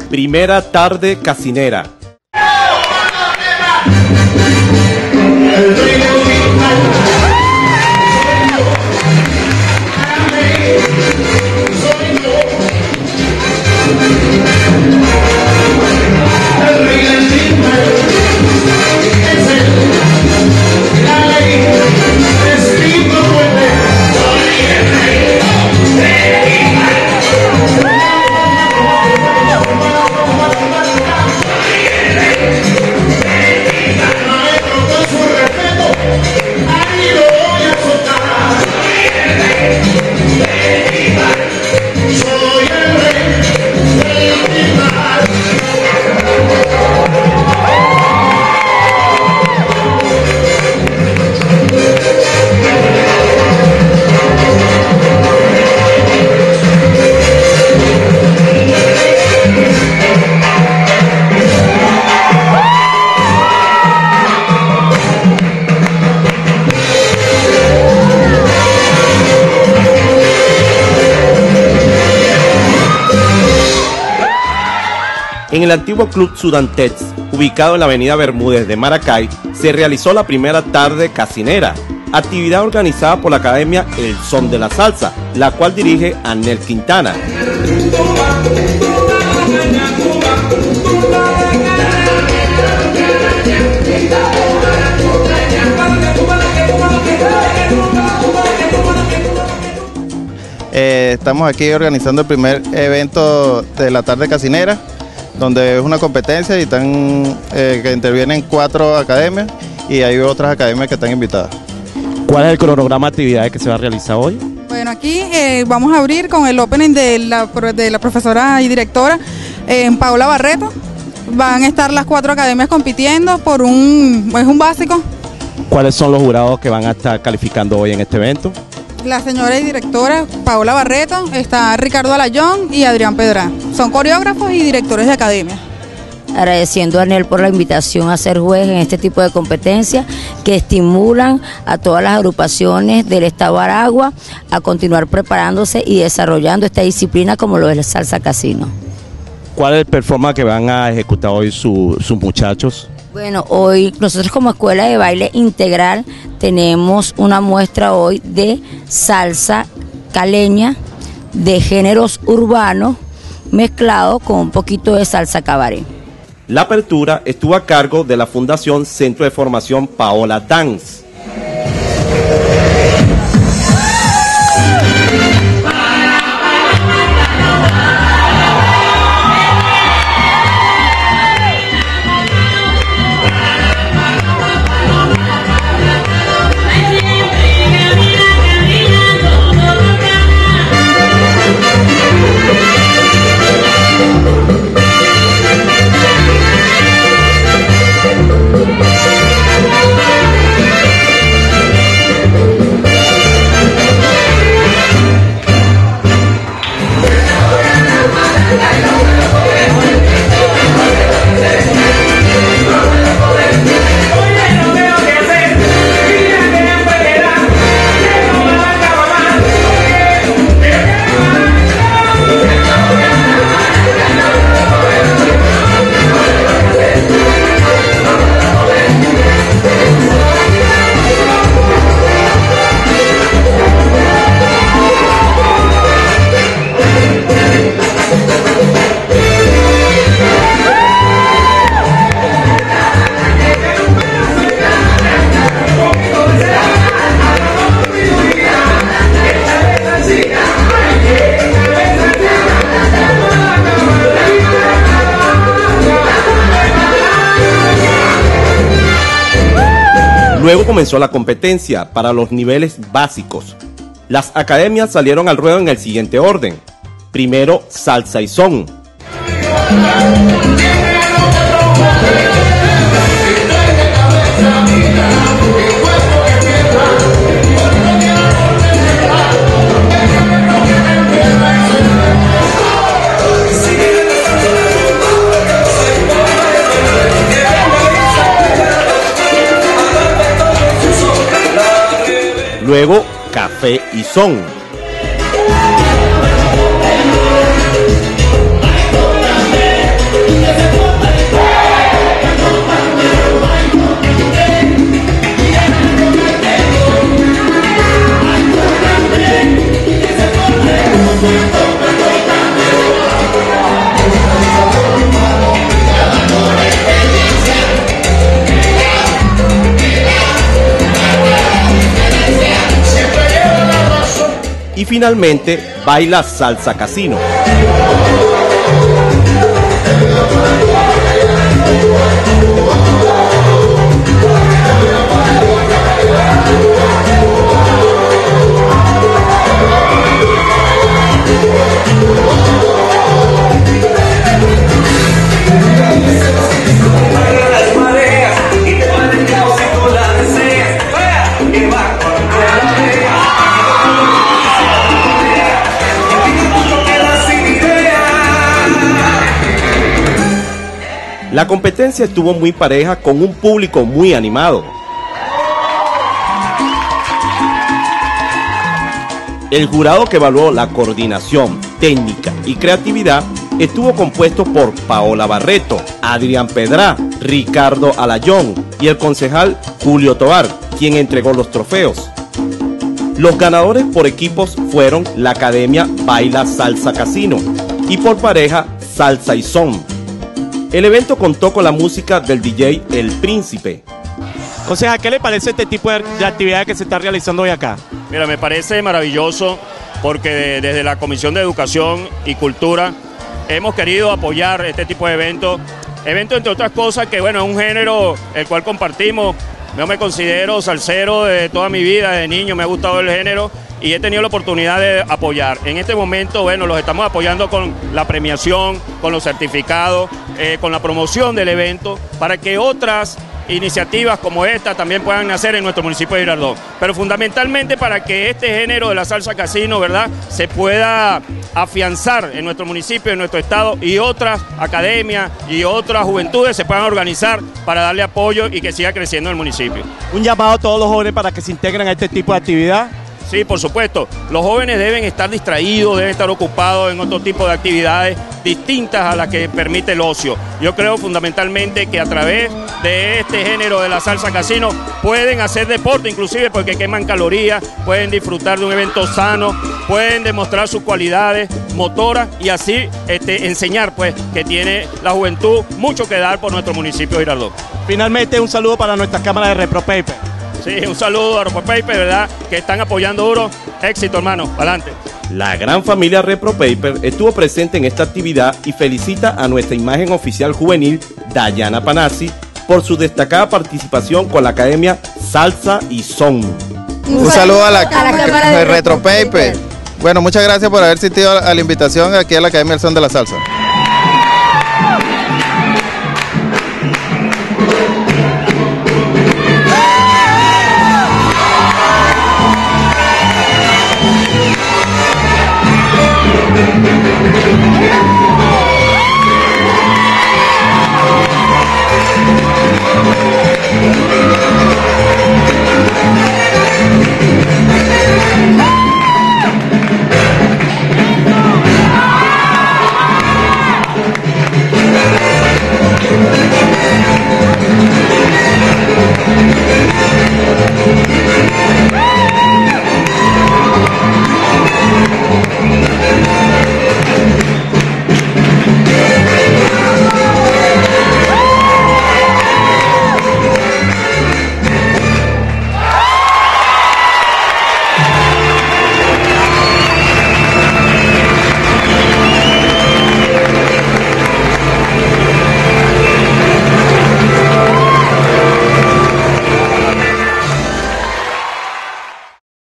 Primera tarde casinera. En el antiguo Club Sudantets, ubicado en la avenida Bermúdez de Maracay, se realizó la primera tarde casinera, actividad organizada por la Academia El Son de la Salsa, la cual dirige Anel Quintana. Estamos aquí organizando el primer evento de la tarde casinera, donde es una competencia y que intervienen 4 academias y hay otras academias que están invitadas. ¿Cuál es el cronograma de actividades que se va a realizar hoy? Bueno, aquí vamos a abrir con el opening de la profesora y directora Paola Barreto. Van a estar las 4 academias compitiendo por un básico. ¿Cuáles son los jurados que van a estar calificando hoy en este evento? La señora y directora Paola Barreto, está Ricardo Alayón y Adrián Pedrá. Son coreógrafos y directores de academia. Agradeciendo a Anel por la invitación a ser juez en este tipo de competencias que estimulan a todas las agrupaciones del estado Aragua a continuar preparándose y desarrollando esta disciplina como lo es el salsa casino. ¿Cuál es el performance que van a ejecutar hoy sus muchachos? Bueno, hoy nosotros como Escuela de Baile Integral tenemos una muestra hoy de salsa caleña de géneros urbanos mezclado con un poquito de salsa cabaret. La apertura estuvo a cargo de la Fundación Centro de Formación Paola Dance. Luego comenzó la competencia para los niveles básicos. Las academias salieron al ruedo en el siguiente orden. Primero, salsa y son. Luego, café y son. y finalmente baila salsa casino. La competencia estuvo muy pareja con un público muy animado. El jurado que evaluó la coordinación, técnica y creatividad estuvo compuesto por Paola Barreto, Adrián Pedrá, Ricardo Alayón y el concejal Julio Tobar, quien entregó los trofeos. Los ganadores por equipos fueron la Academia Baila Salsa Casino y por pareja Salsa y Son. El evento contó con la música del DJ El Príncipe. Concejal, ¿qué le parece este tipo de actividad que se está realizando hoy acá? Mira, me parece maravilloso porque desde la Comisión de Educación y Cultura hemos querido apoyar este tipo de eventos. Eventos, entre otras cosas, que bueno, es un género el cual compartimos. Yo me considero salsero de toda mi vida, desde niño me ha gustado el género y he tenido la oportunidad de apoyar. En este momento, bueno, los estamos apoyando con la premiación, con los certificados, con la promoción del evento, para que otras iniciativas como esta también puedan nacer en nuestro municipio de Girardot. Pero fundamentalmente para que este género de la salsa casino, ¿verdad?, se pueda afianzar en nuestro municipio, en nuestro estado, y otras academias y otras juventudes se puedan organizar para darle apoyo y que siga creciendo el municipio. Un llamado a todos los jóvenes para que se integren a este tipo de actividad. Sí, por supuesto. Los jóvenes deben estar distraídos, deben estar ocupados en otro tipo de actividades distintas a las que permite el ocio. Yo creo fundamentalmente que a través de este género de la salsa casino pueden hacer deporte, inclusive porque queman calorías, pueden disfrutar de un evento sano, pueden demostrar sus cualidades motoras y así enseñar pues que tiene la juventud mucho que dar por nuestro municipio de Girardot. Finalmente, un saludo para nuestras cámaras de ReproPaper. Sí, un saludo a ReproPaper, ¿verdad?, que están apoyando duro. Éxito, hermano, adelante. La gran familia ReproPaper estuvo presente en esta actividad y felicita a nuestra imagen oficial juvenil, Dayana Panazzi, por su destacada participación con la Academia Salsa y Son. Un saludo a la cámara de ReproPaper. Bueno, muchas gracias por haber asistido a la invitación aquí a la Academia del Son de la Salsa.